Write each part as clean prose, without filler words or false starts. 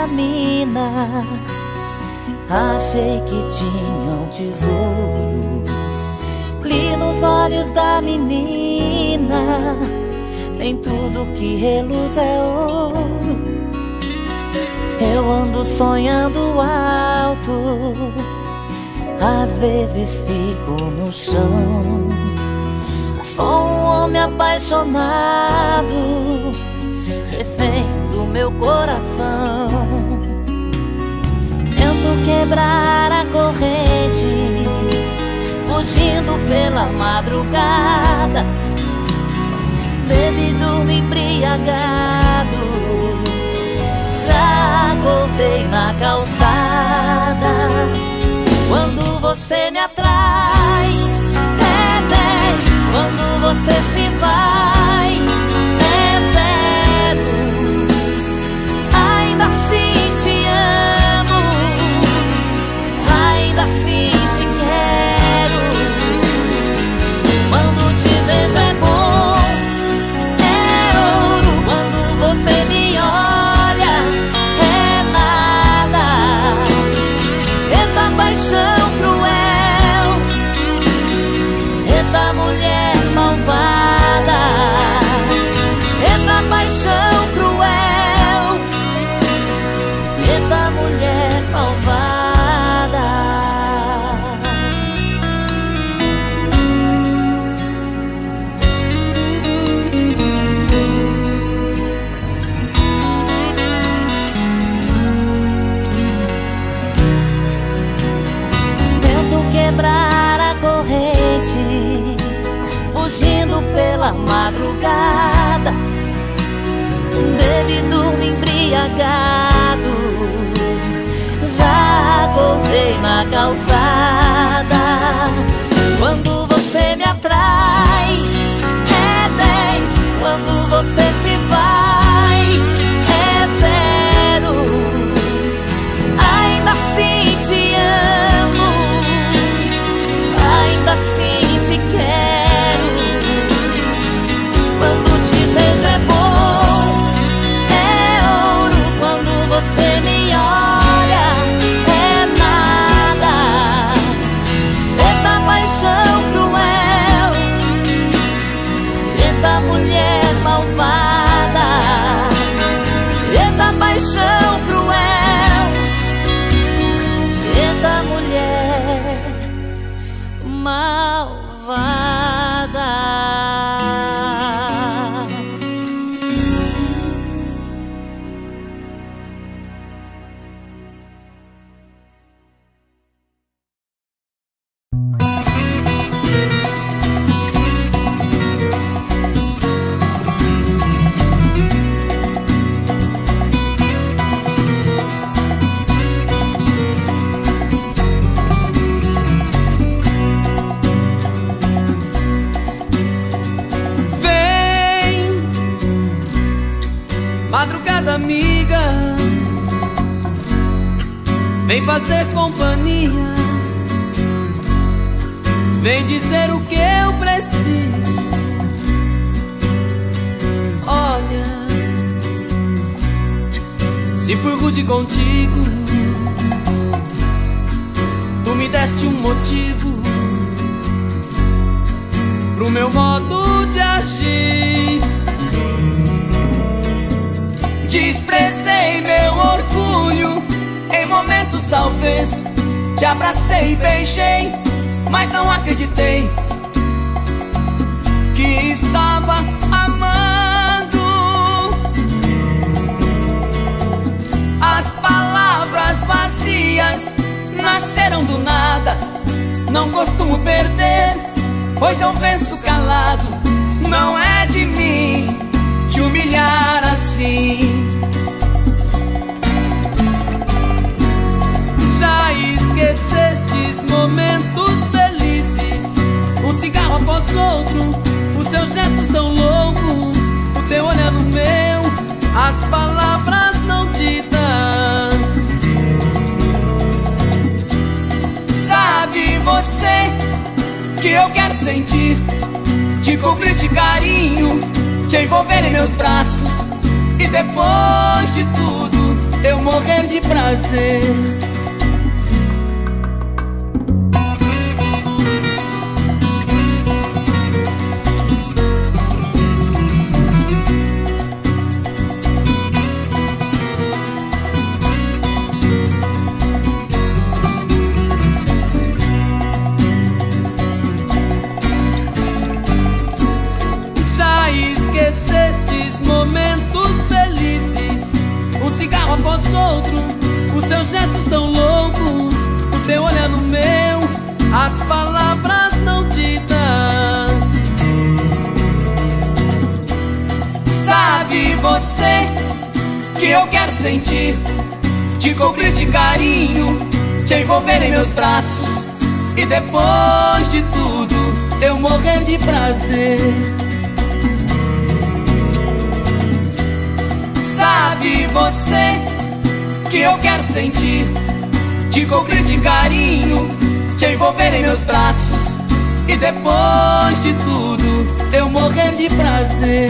da mina. Achei que tinha um tesouro, li nos olhos da menina, nem tudo que reluz é ouro. Eu ando sonhando alto, às vezes fico no chão. Sou um homem apaixonado, refém do meu coração. Tento quebrar a corrente, fugindo pela madrugada. Bebido, embriagado, já acordei na calçada. Quando você me atrai, é 10. Quando você se vai, é 0. Ainda assim te amo, ainda assim te quero. Quando te vejo é bom, é ouro. Quando você me olha, é nada. Eita paixão cruel, eita mulher malvada, eita paixão cruel, eita mulher malvada. Tento quebrar a corrente, fugindo pela madrugada. Bebido, embriagado, já acordei na calçada. Quando você me atrai, é 10. Quando você se vai, é 0. Ainda assim te amo, ainda assim te quero. Quando te vejo é bom, é ouro. Quando você me olha, é nada. Eita paixão cruel, eita mulher malvada, eita paixão cruel, eita mulher malvada. Madrugada amiga, vem fazer companhia, vem dizer o que eu preciso. Olha, se fui rude contigo, tu me deste um motivo pro meu modo de agir. Desprezei meu orgulho, em momentos talvez te abracei e beijei, mas não acreditei que estava amando. As palavras vazias nasceram do nada, não costumo perder, pois eu venço calado. Não é de mim te humilhar assim. Já esquecestes momentos felizes, um cigarro após outro, os seus gestos tão loucos, o teu olhar no meu, as palavras não ditas. Sabe você que eu quero sentir, te cobrir de carinho, te envolver em meus braços, e depois de tudo eu morrer de prazer. Já esquecestes momentos felizes, um cigarro após outro, os seus gestos tão loucos, o teu olhar no meu, as palavras não ditas. Sabe você que eu quero sentir, te cobrir de carinho, te envolver em meus braços e depois de tudo eu morrer de prazer. Sabe você que eu quero sentir, te cobrir de carinho, te envolver em meus braços e depois de tudo eu morrer de prazer.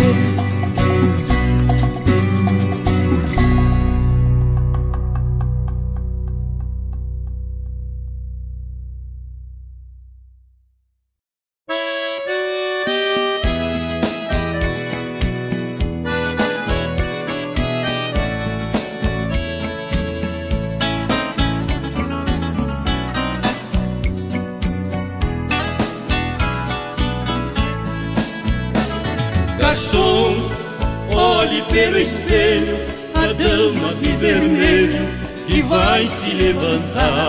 Garçom, olhe pelo espelho a dama de vermelho que vai se levantar.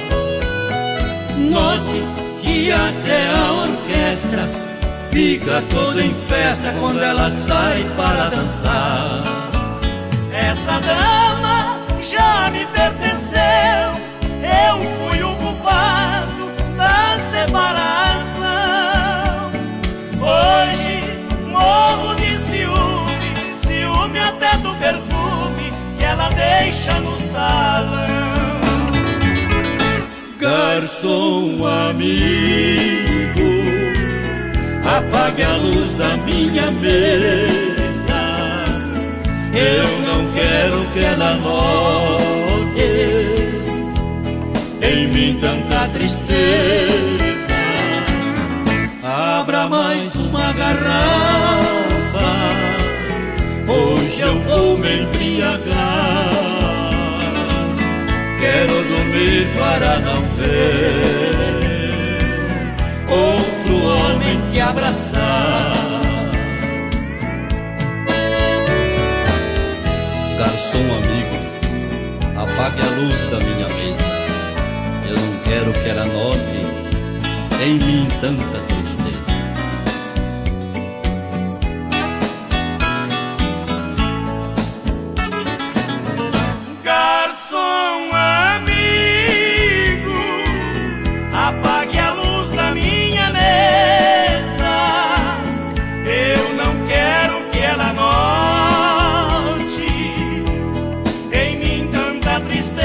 Note que até a orquestra fica toda em festa quando ela sai para dançar. Essa dama já me pertenceu, eu fui o culpado da separação. Hoje morro de ciúme, ciúme até do perfume que ela deixa no salão. Garçom amigo, apague a luz da minha mesa. Eu não quero que ela note em mim tanta tristeza. Abra mais uma garrafa, hoje eu vou me embriagar. Quero dormir para não ver outro homem te abraçar. Garçom amigo, apague a luz da minha mesa. Eu não quero que ela note em mim tanta tristeza. Garçom amigo, apague a luz da minha mesa. Eu não quero que ela note em mim tanta tristeza.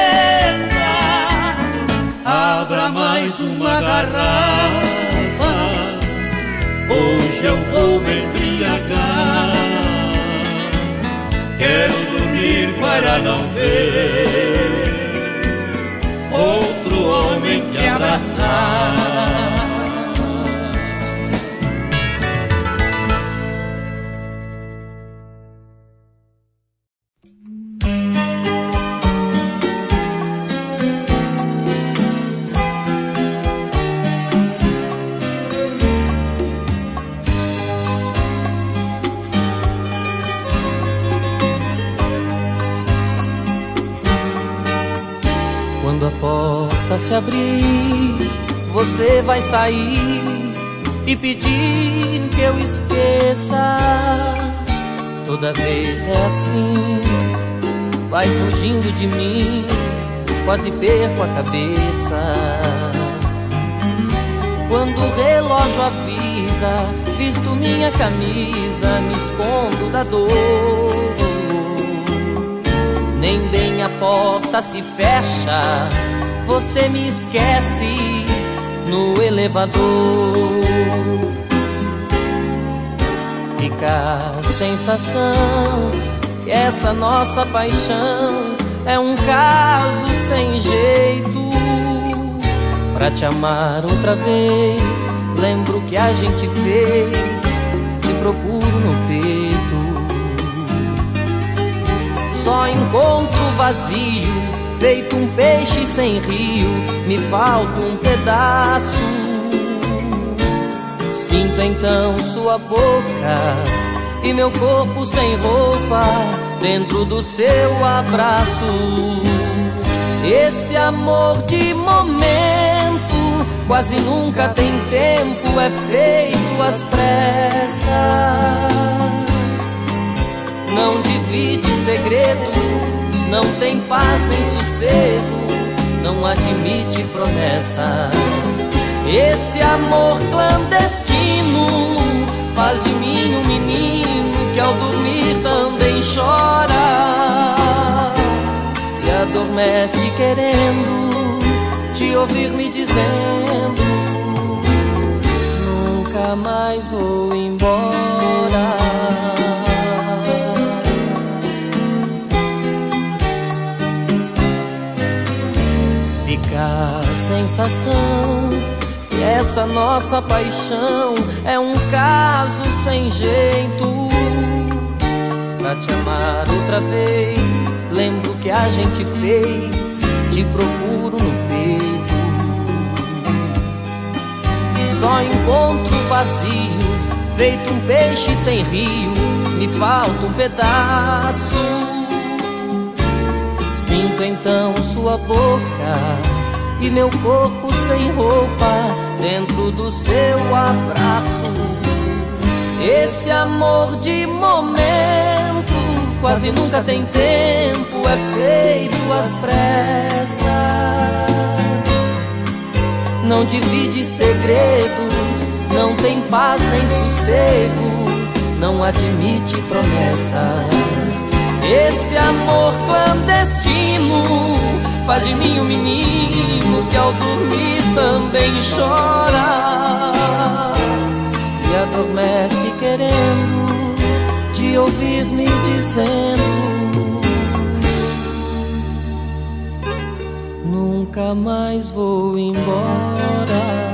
Abra mais uma garrafa, hoje eu vou me embriagar. Quero dormir para não ver outro homem te abraçar. Quando a porta se abrir, você vai sair e pedir que eu esqueça. Toda vez é assim, vai fugindo de mim, quase perco a cabeça. Quando o relógio avisa, visto minha camisa, me escondo da dor. Nem bem a porta se fecha, você me esquece no elevador. Fica a sensação que essa nossa paixão é um caso sem jeito. Pra te amar outra vez, lembro que a gente fez, te procuro no peito. Só encontro vazio, feito um peixe sem rio, me falta um pedaço. Sinto então sua boca e meu corpo sem roupa dentro do seu abraço. Esse amor de momento quase nunca tem tempo, é feito às pressas. Não divide segredo, não tem paz nem sossego, não admite promessas. Esse amor clandestino faz de mim um menino que ao dormir também chora e adormece querendo te ouvir me dizendo: nunca mais vou embora. Fica a sensação que essa nossa paixão é um caso sem jeito. Pra te amar outra vez, lembro que a gente fez, te procuro no peito. Só encontro vazio, feito um peixe sem rio, me falta um pedaço. Sinto então sua boca e meu corpo sem roupa dentro do seu abraço. Esse amor de momento quase nunca tem tempo, é feito às pressas. Não divide segredos, não tem paz nem sossego, não admite promessas. Esse amor clandestino faz de mim um menino que ao dormir também chora e adormece querendo te ouvir me dizendo: nunca mais vou embora.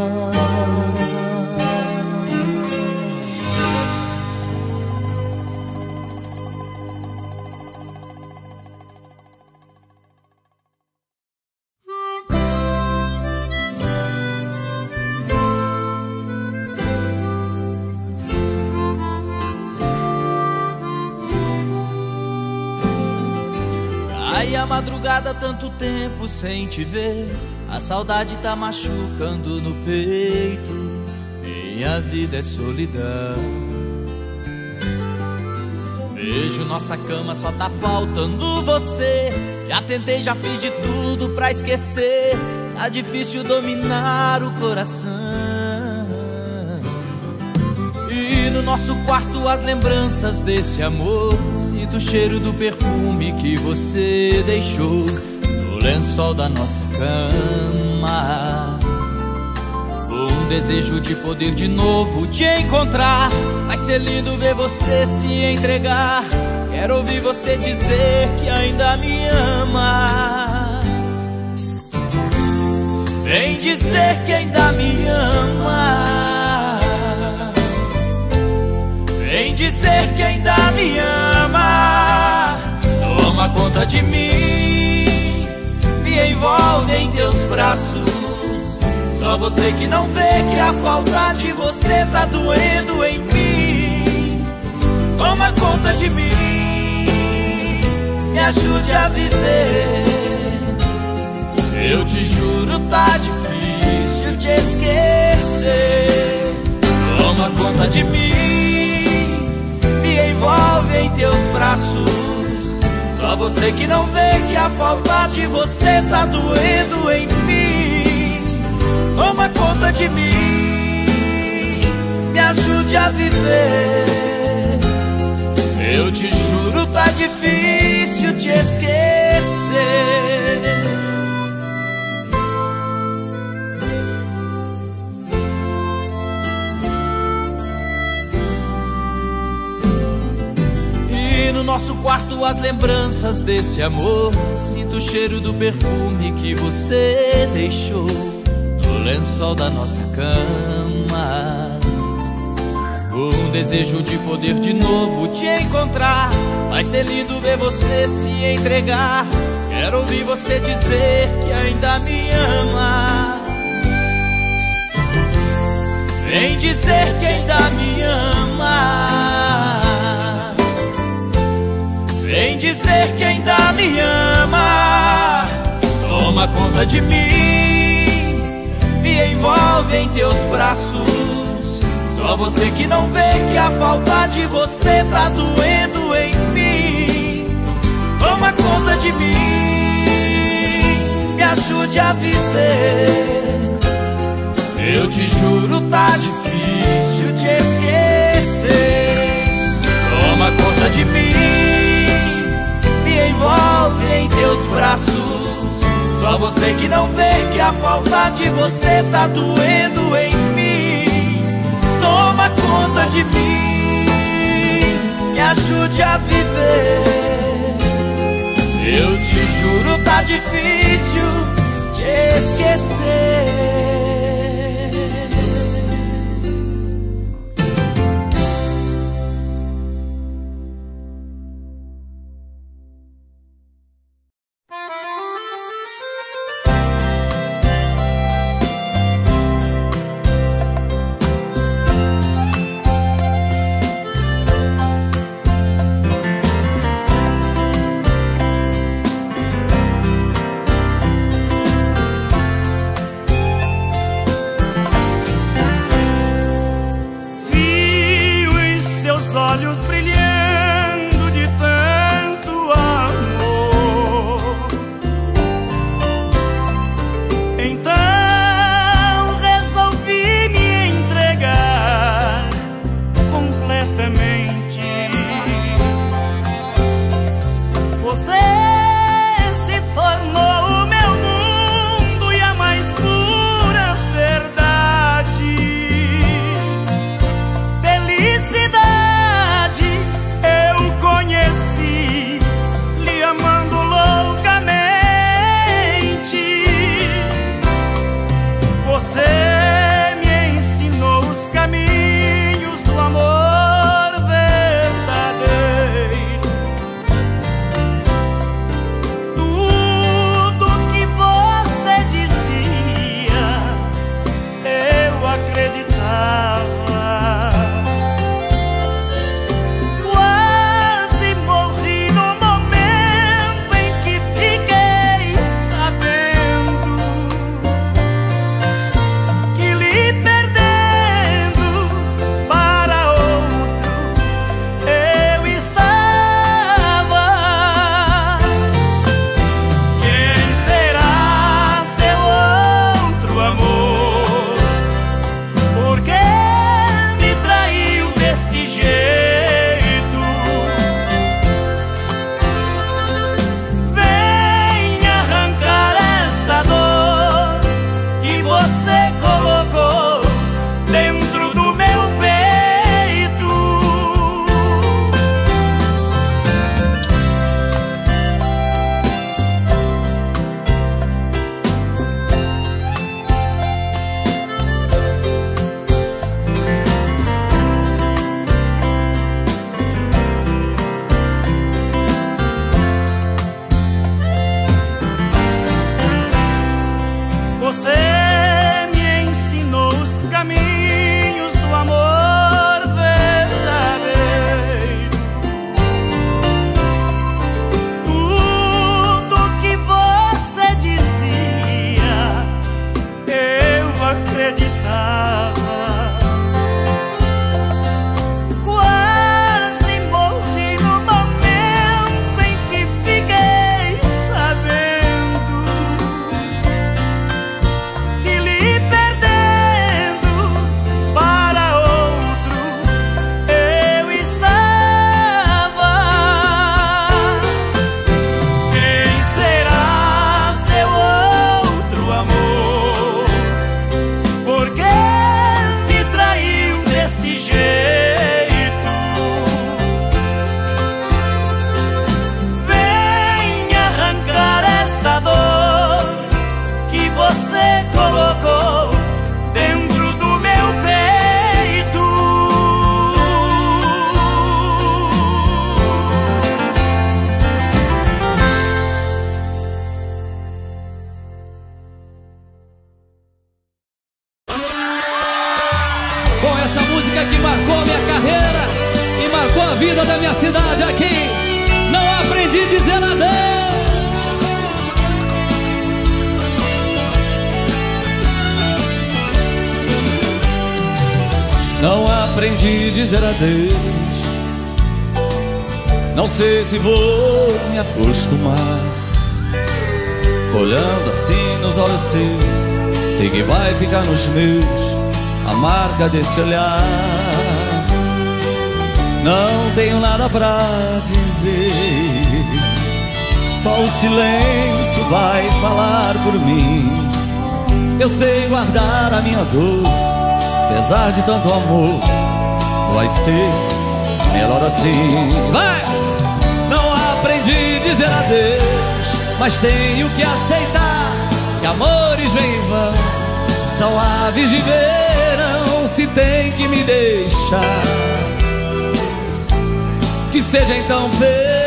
Ai, a madrugada, tanto tempo sem te ver, a saudade tá machucando no peito. Minha vida é solidão. Beijo nossa cama, só tá faltando você. Já tentei, já fiz de tudo pra esquecer, tá difícil dominar o coração. E no nosso quarto as lembranças desse amor, sinto o cheiro do perfume que você deixou no lençol da nossa cama. Um desejo de poder de novo te encontrar, vai ser lindo ver você se entregar. Quero ouvir você dizer que ainda me ama. Vem dizer que ainda me ama. Vem dizer que ainda me ama. Toma conta de mim, me envolve em teus braços. Só você que não vê que a falta de você tá doendo em mim. Toma conta de mim, me ajude a viver. Eu te juro, tá difícil te esquecer. Toma conta de mim, me envolve em teus braços. Só você que não vê que a falta de você tá doendo em mim. Toma conta de mim, me ajude a viver. Eu te juro, tá difícil te esquecer. no nosso quarto as lembranças desse amor. Sinto o cheiro do perfume que você deixou no lençol da nossa cama. Um desejo de poder de novo te encontrar. Vai ser lindo ver você se entregar. Quero ouvir você dizer que ainda me ama. Vem dizer que ainda me ama. Vem dizer que ainda me ama. Toma conta de mim, me envolve em teus braços. Só você que não vê que a falta de você tá doendo em mim. Toma conta de mim, me ajude a viver. Eu te juro, tá difícil te esquecer. Toma conta de mim, me envolve em teus braços. Só você que não vê que a falta de você tá doendo em mim. Toma conta de mim, me ajude a viver. Eu te juro, tá difícil te esquecer. minha cidade aqui. Não aprendi a dizer adeus. Não aprendi a dizer adeus. Não sei se vou me acostumar. Olhando assim nos olhos seus, sei que vai ficar nos meus a marca desse olhar. Não tenho nada pra dizer, só o silêncio vai falar por mim. Eu sei guardar a minha dor, apesar de tanto amor, vai ser melhor assim. Vai! Não aprendi a dizer adeus, mas tenho que aceitar que amores vêm e vão, são aves de verão, se tem que me deixar. Que seja então feliz.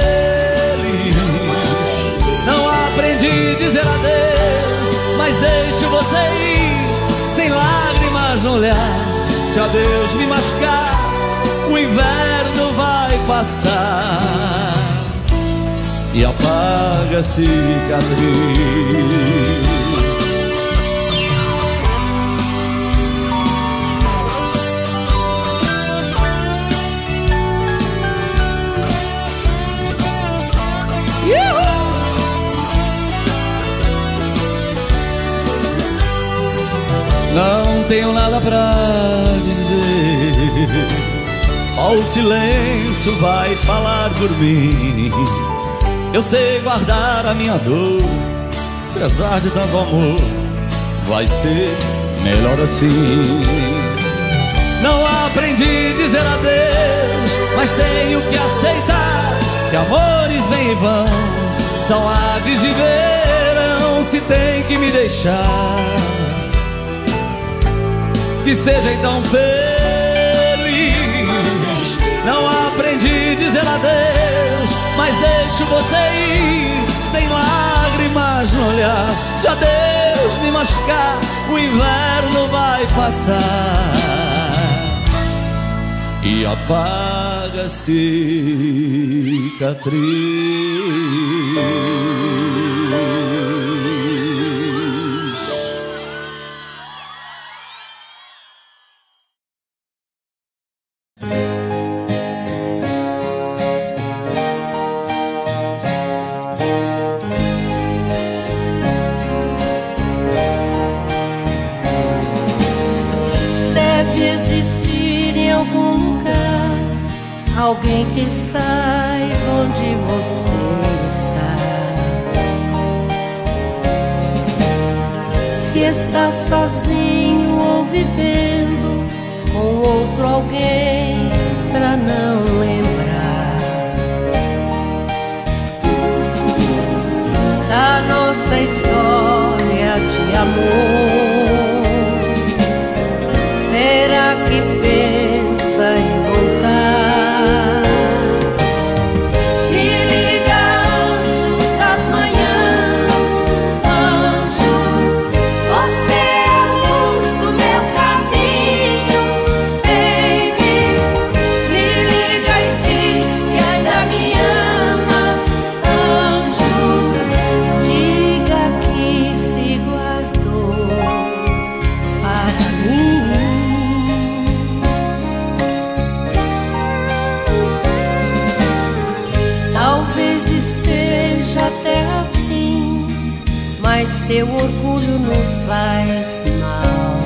Não aprendi a dizer adeus, mas deixo você ir, sem lágrimas no olhar. Se adeus me machucar, o inverno vai passar e apaga a cicatriz. Não tenho nada pra dizer, só o silêncio vai falar por mim. Eu sei guardar a minha dor, apesar de tanto amor, vai ser melhor assim. Não aprendi a dizer adeus, mas tenho que aceitar que amores vêm e vão, são aves de verão, se tem que me deixar. Que seja então feliz. Não aprendi a dizer adeus, mas deixo você ir, sem lágrimas no olhar. Se adeus me machucar, o inverno vai passar e apaga a cicatriz. Alguém que saiba onde você está. Se está sozinho ou vivendo com outro alguém pra não lembrar da nossa história de amor. Será que pensa em voltar? Teu orgulho nos faz mal.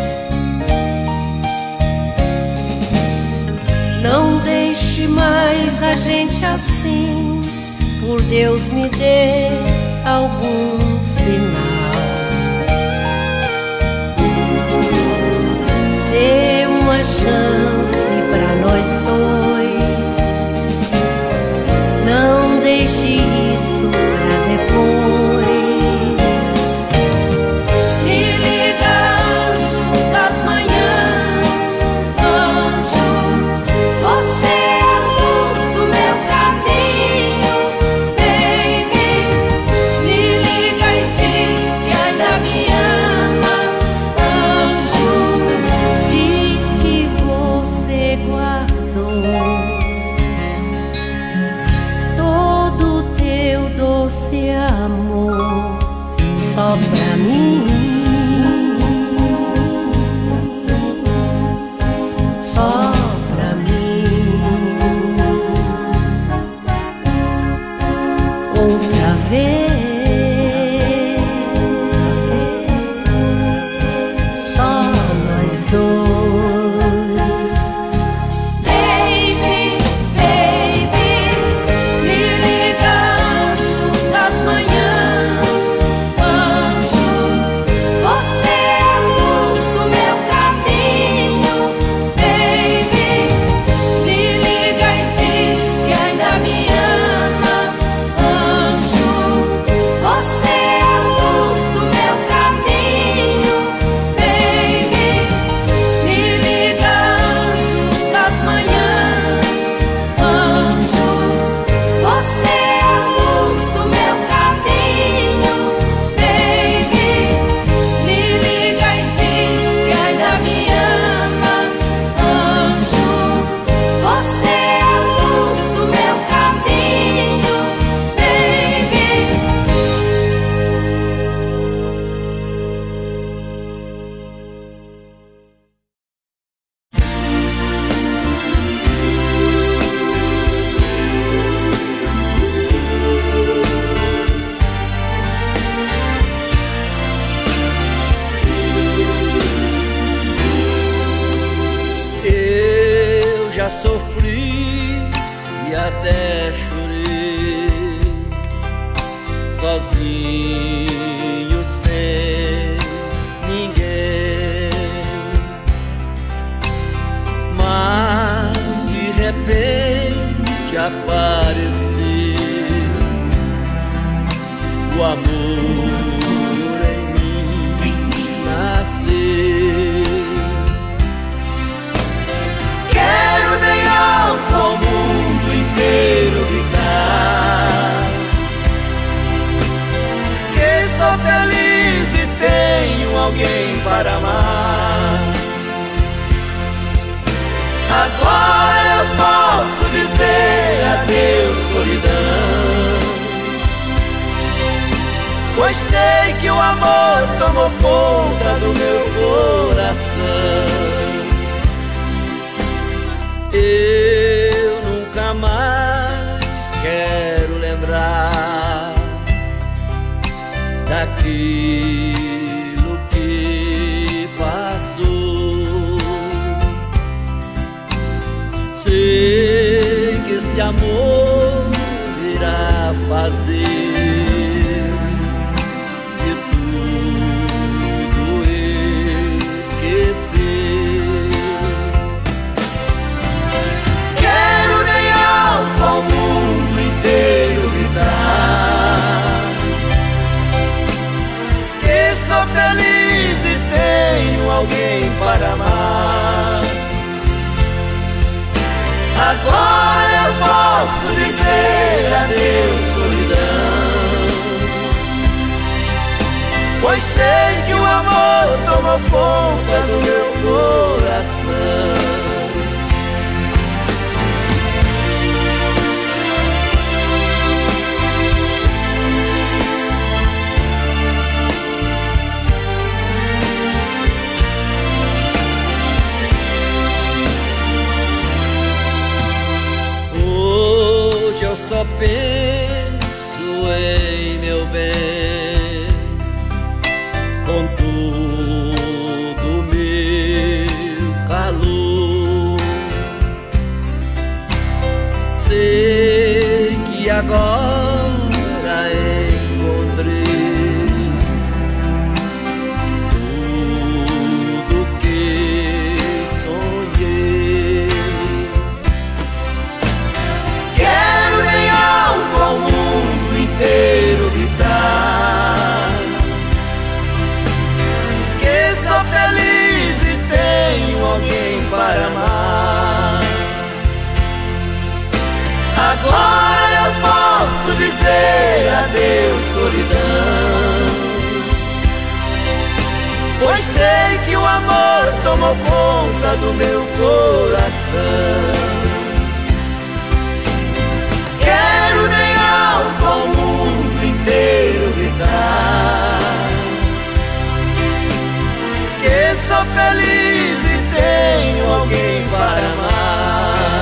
Não deixe mais a gente assim. Por Deus, me dê algum sinal. Dê uma chance pra nós dois. Não deixe isso pra depois. Liga sozinho sem ninguém, mas de repente apareceu o amor em mim nasceu. Quero bem alto ao mundo inteiro gritar que sou feliz e tenho alguém para amar. Agora eu posso dizer adeus, solidão, pois sei que o amor tomou conta do meu coração. Eu nunca mais quero lembrar daquilo que passou. Sei que esse amor irá fazer ao mundo inteiro gritar que sou feliz e tenho alguém para amar. Agora eu posso dizer adeus, solidão, pois sei que o amor tomou conta do meu coração. Eu só penso em meu bem, com todo meu calor. Sei que agora encontrei tudo que sonhei. Ao mundo inteiro gritar que sou feliz e tenho alguém para amar. Agora eu posso dizer adeus, solidão, pois sei que o amor tomou conta do meu coração. Quero bem alto ao mundo inteiro gritar que sou feliz e tenho alguém para amar.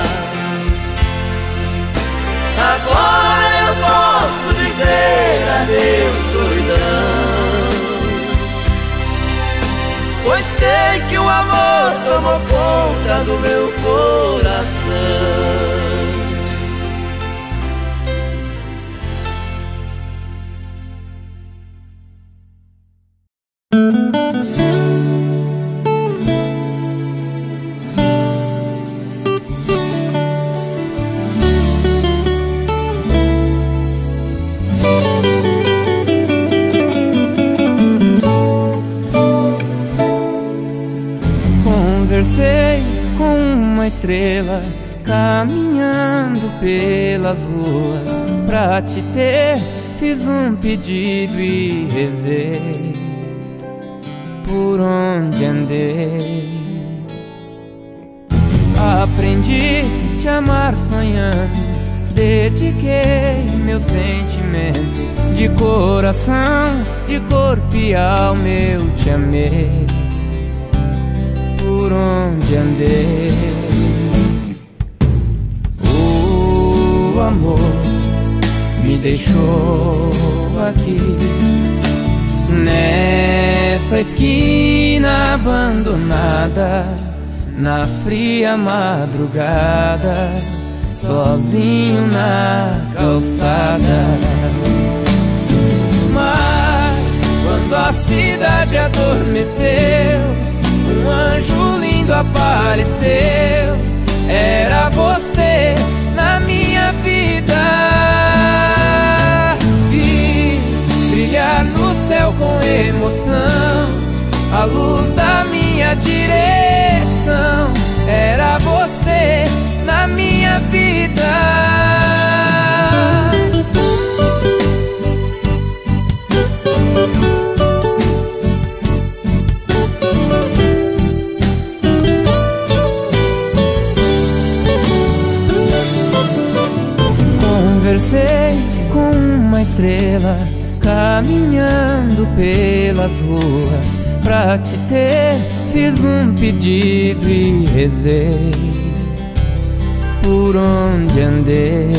Agora eu posso dizer adeus, solidão, pois sei que o amor tomou conta do meu coração. Conversei com uma estrela caminhando pelas ruas. Pra te ter fiz um pedido e rezei por onde andei. Aprendi a te amar sonhando, dediquei meu sentimento de coração, de corpo e alma eu te amei. Por onde andei, o amor me deixou aqui nessa esquina abandonada, na fria madrugada, sozinho na calçada. a cidade adormeceu, um anjo lindo apareceu. Era você na minha vida. Vi brilhar no céu com emoção a luz da minha direção. Era você na minha vida. Conversei com uma estrela caminhando pelas ruas. Pra te ter fiz um pedido e rezei por onde andei.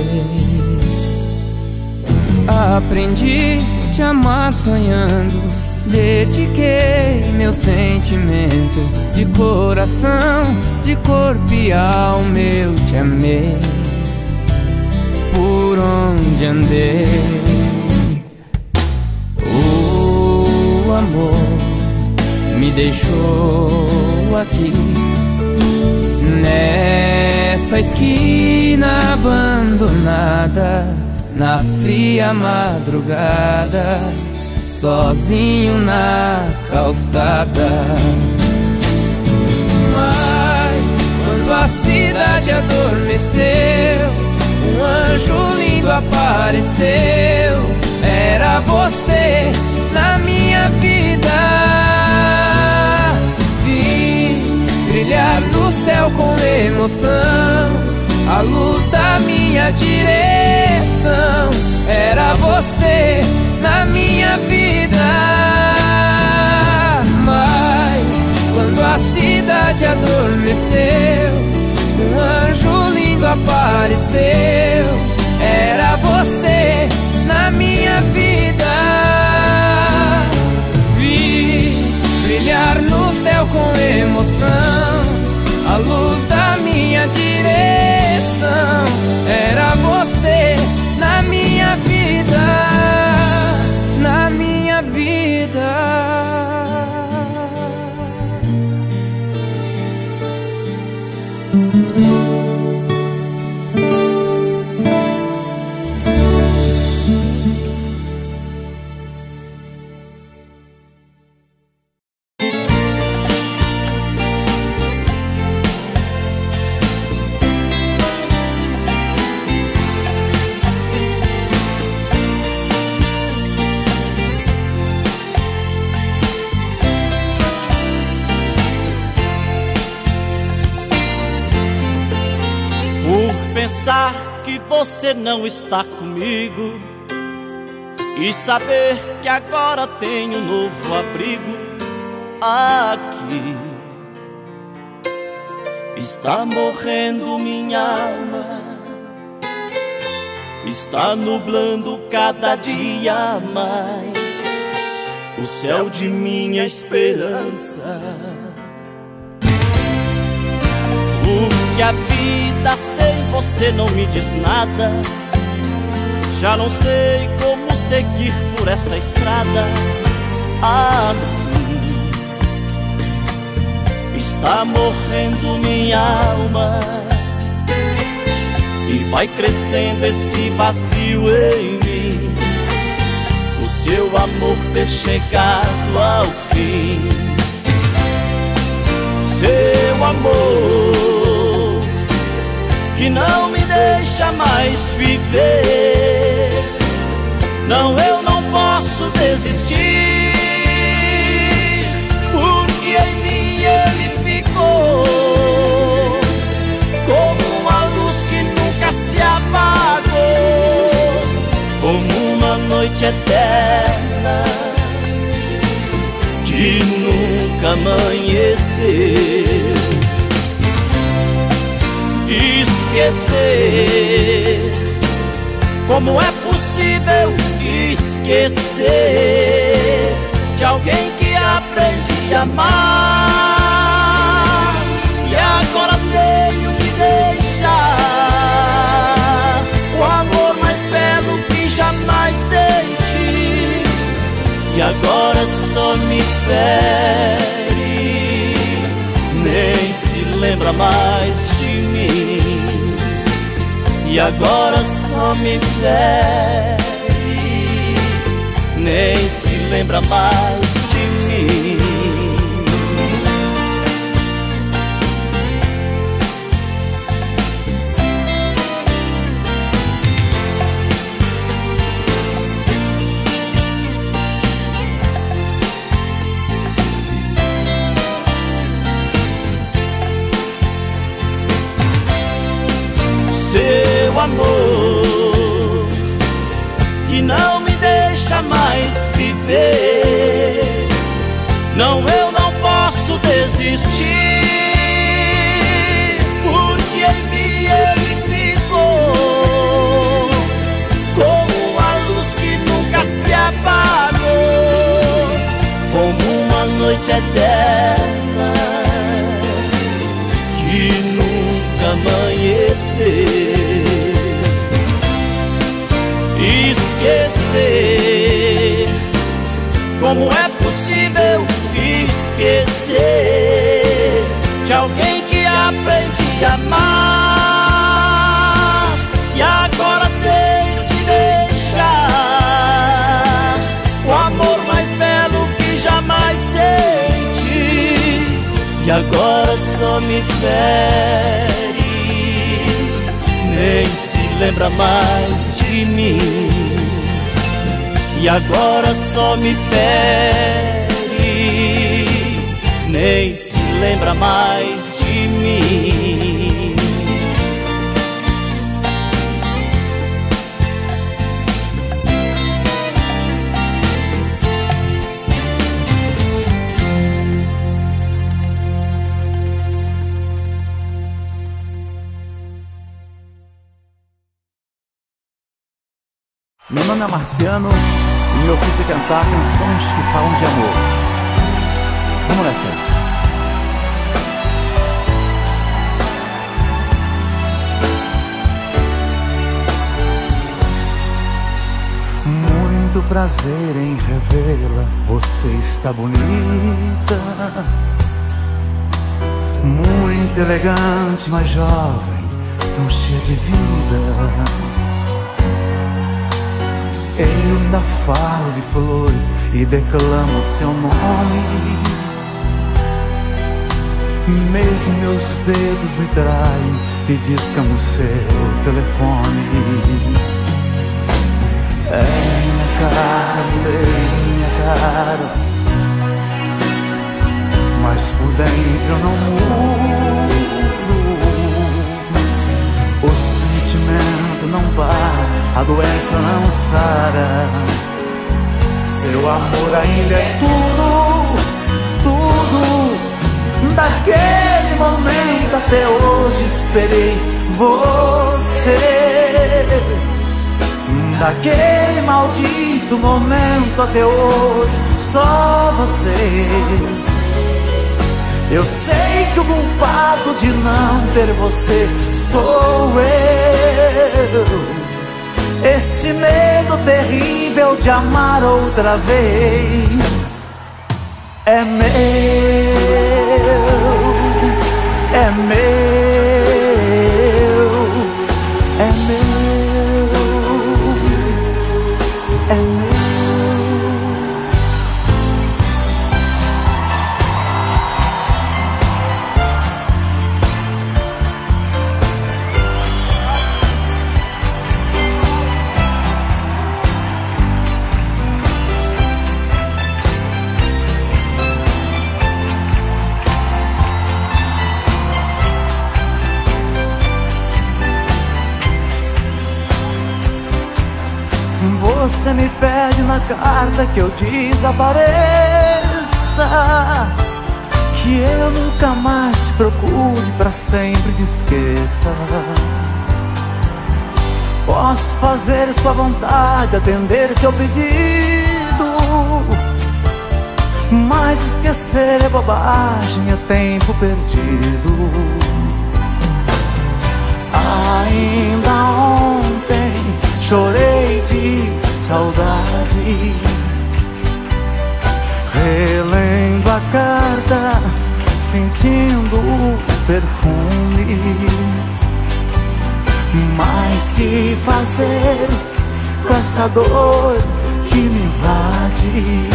Aprendi a te amar sonhando, dediquei meu sentimento de coração, de corpo e alma eu te amei. Por onde andei, o amor me deixou aqui nessa esquina abandonada, na fria madrugada, sozinho na calçada. Mas quando a cidade adormeceu, um anjo lindo apareceu. Era você na minha vida. Vi brilhar no céu com emoção a luz da minha direção. Era você na minha vida. Mas quando a cidade adormeceu, um anjo lindo apareceu. Era você na minha vida. Vi brilhar no céu com emoção a luz da minha direção. Era você na minha vida, na minha vida. Pensar que você não está comigo e saber que agora tenho um novo abrigo aqui. Está morrendo minha alma, está nublando cada dia mais o céu de minha esperança. Porque a vida sem você não me diz nada. Já não sei como seguir por essa estrada assim. Está morrendo minha alma e vai crescendo esse vazio em mim. O seu amor ter chegado ao fim. Seu amor que não me deixa mais viver. Não, eu não posso desistir, porque em mim ele ficou como uma luz que nunca se apagou, como uma noite eterna que nunca amanheceu. Esquecer, como é possível esquecer de alguém que aprendi a amar e agora tenho que deixar o amor mais belo que jamais senti, e agora só fere, nem se lembra mais de mim, e agora só me fere, nem se lembra mais de mim. Seu amor que não me deixa mais viver, não, eu não posso desistir, porque em mim ele ficou como uma luz que nunca se apagou, como uma noite eterna que nunca amanhecer. Esquecer, como é possível esquecer de alguém que aprendi a amar, e agora tenho que deixar o amor mais belo que jamais senti, e agora só me fere, nem se lembra mais de mim, e agora só me fere, nem se lembra mais de mim. Meu nome é Marciano e meu ofício é cantar canções que falam de amor. Vamos nessa. Muito prazer em revê-la, você está bonita, muito elegante, mas jovem, tão cheia de vida. Eu ainda falo de flores e declamo seu nome, mesmo meus dedos me traem e discam o seu telefone. É minha cara, mulher, minha cara, mas por dentro eu não mudo. O sentimento não para, a doença não sara. Seu amor ainda é tudo, tudo. Daquele momento até hoje esperei você. Daquele maldito momento até hoje só você. Eu sei que o culpado de não ter você sou eu. Este medo terrível de amar outra vez é meu, é meu, é meu, é meu. Você me pede na carta que eu desapareça, que eu nunca mais te procure, pra sempre te esqueça. Posso fazer sua vontade, atender seu pedido, mas esquecer é bobagem, é tempo perdido. Ainda ontem chorei de saudade, relembro sentindo o perfume. Mas que fazer com essa dor que me invade?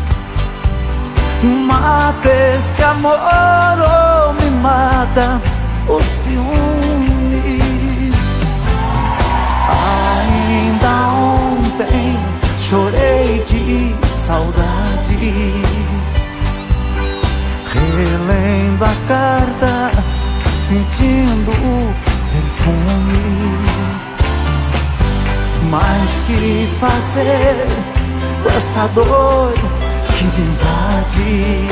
Mata esse amor ou me mata o ciúme. Ainda ontem chorei de saudade, relendo a carta, sentindo o perfume. Mas que fazer com essa dor que me invade?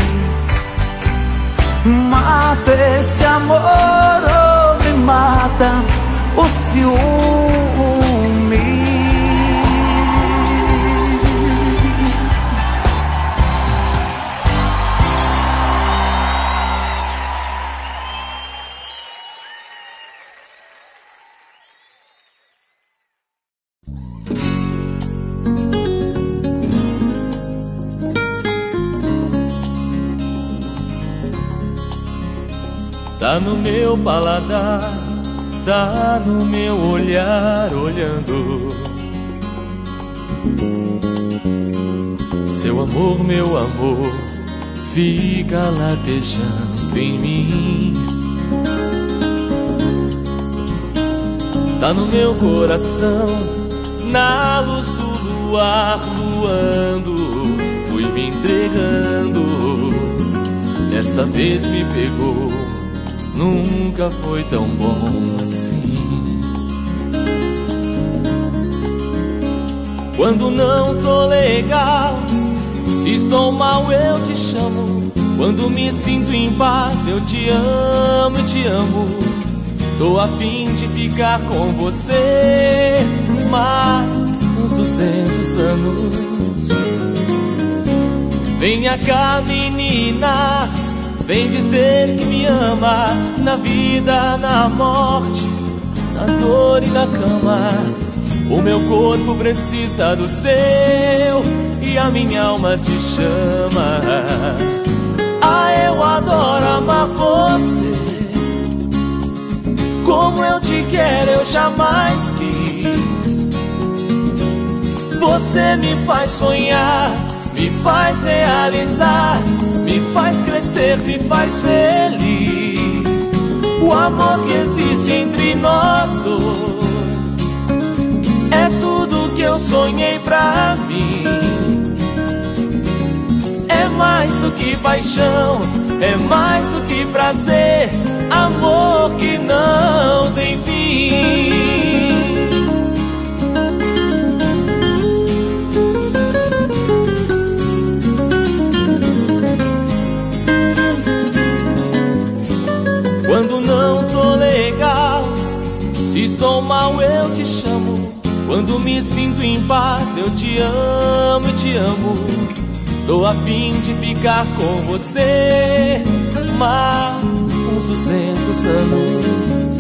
Mata esse amor ou me mata o ciúme. Tá no meu paladar, tá no meu olhar olhando. Seu amor, meu amor, fica latejando em mim. Tá no meu coração, na luz do luar luando. Fui me entregando, dessa vez me pegou. Nunca foi tão bom assim. Quando não tô legal, se estou mal eu te chamo. Quando me sinto em paz eu te amo e te amo. Tô a fim de ficar com você mais uns 200 anos. Venha cá, menina, vem dizer que me ama, na vida, na morte, na dor e na cama. O meu corpo precisa do seu e a minha alma te chama. Ah, eu adoro amar você, como eu te quero eu jamais quis. Você me faz sonhar, me faz realizar, me faz crescer, me faz feliz. O amor que existe entre nós dois é tudo que eu sonhei pra mim. É mais do que paixão, é mais do que prazer, amor que não tem fim. Quando não tô legal, se estou mal eu te chamo. Quando me sinto em paz eu te amo e te amo. Tô a fim de ficar com você mais uns 200 anos.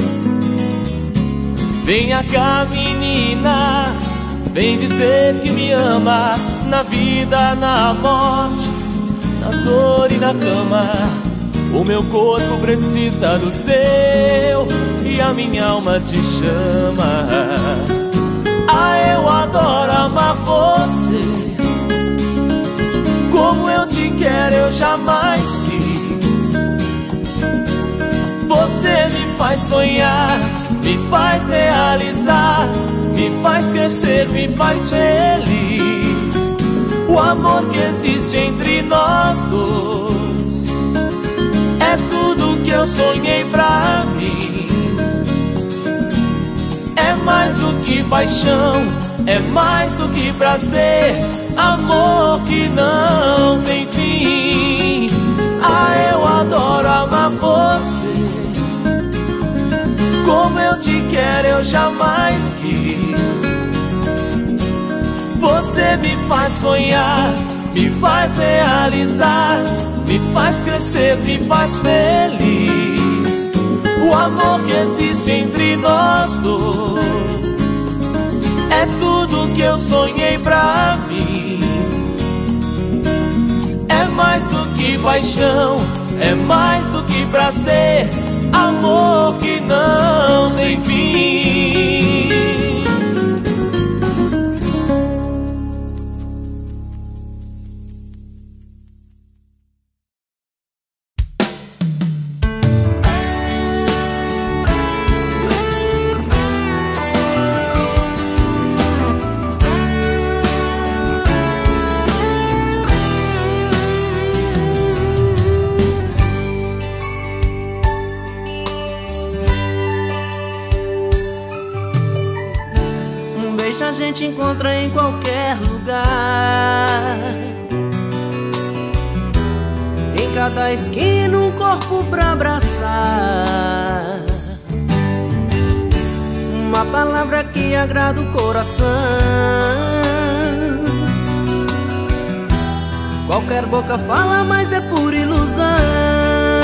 Venha cá, menina, vem dizer que me ama, na vida, na morte, na dor e na cama. O meu corpo precisa do seu e a minha alma te chama. Ah, eu adoro amar você, como eu te quero eu jamais quis. Você me faz sonhar, me faz realizar, me faz crescer, me faz feliz. O amor que existe entre nós dois é tudo que eu sonhei pra mim. É mais do que paixão, é mais do que prazer, amor que não tem fim. Ah, eu adoro amar você, como eu te quero eu jamais quis. Você me faz sonhar, me faz realizar, me faz crescer, me faz feliz. O amor que existe entre nós dois é tudo que eu sonhei pra mim. É mais do que paixão, é mais do que prazer, amor que não tem fim. A gente encontra em qualquer lugar, em cada esquina um corpo pra abraçar, uma palavra que agrada o coração. Qualquer boca fala, mas é por ilusão.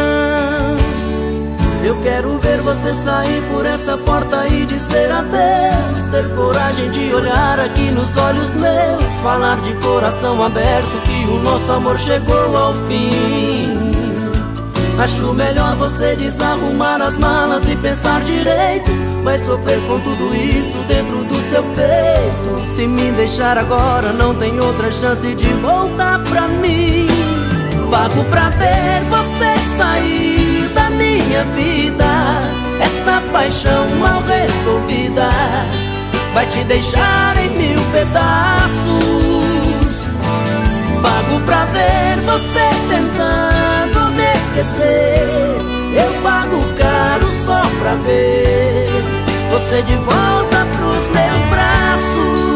Eu quero ver você sair por essa porta e dizer adeus, ter coragem de olhar aqui nos olhos meus, falar de coração aberto que o nosso amor chegou ao fim. Acho melhor você desarrumar as malas e pensar direito, vai sofrer com tudo isso dentro do seu peito. Se me deixar agora não tem outra chance de voltar pra mim. Pago pra ver você sair da minha vida, esta paixão mal resolvida vai te deixar em 1000 pedaços. Pago pra ver você tentando me esquecer, eu pago caro só pra ver você de volta pros meus braços.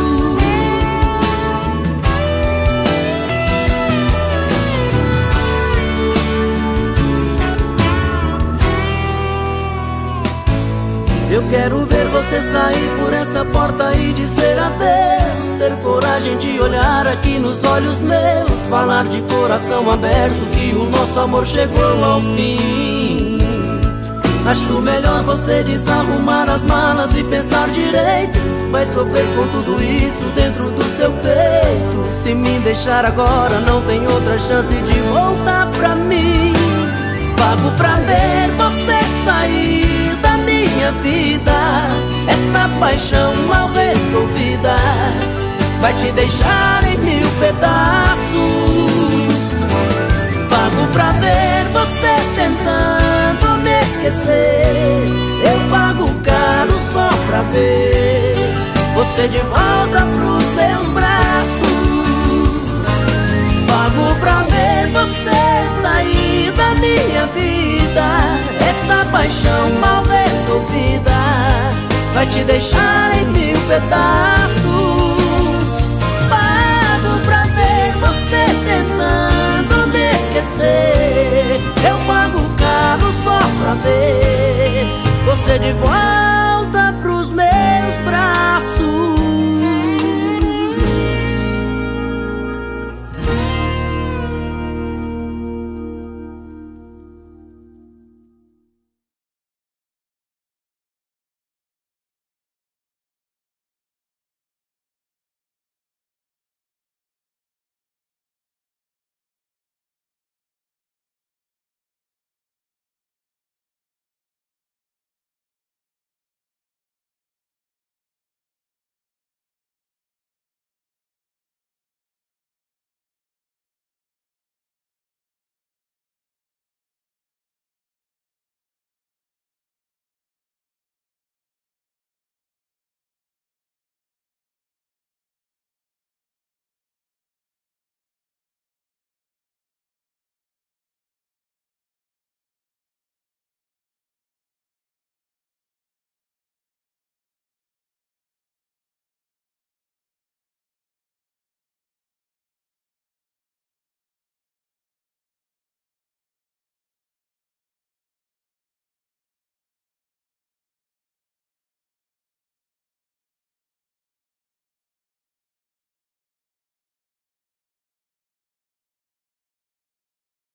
Eu quero ver você sair por essa porta e dizer adeus, ter coragem de olhar aqui nos olhos meus, falar de coração aberto que o nosso amor chegou ao fim. Acho melhor você desarrumar as malas e pensar direito, vai sofrer com tudo isso dentro do seu peito. Se me deixar agora não tem outra chance de voltar pra mim. Pago pra ver você sair da minha vida, esta paixão mal resolvida vai te deixar em 1000 pedaços. Pago pra ver você tentando me esquecer, eu pago caro só pra ver você de volta pros meus braços. Pago pra ver você sair da minha vida, esta paixão mal resolvida vai te deixar em 1000 pedaços. Pago pra ver você tentando me esquecer, eu pago caro só pra ver você de volta